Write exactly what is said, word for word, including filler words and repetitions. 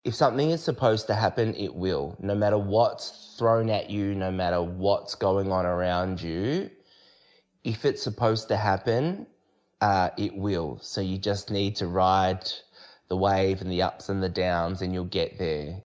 if something is supposed to happen, it will. No matter what's thrown at you, no matter what's going on around you, if it's supposed to happen, uh, it will. So you just need to ride the wave and the ups and the downs and you'll get there.